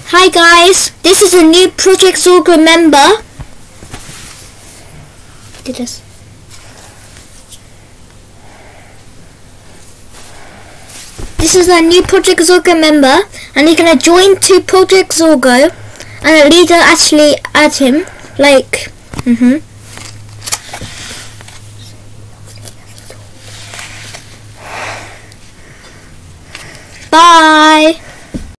Hi guys, this is a new Project Zorgo member. This is a new Project Zorgo member, and he's gonna join to Project Zorgo, and a leader actually add him. Like, Bye.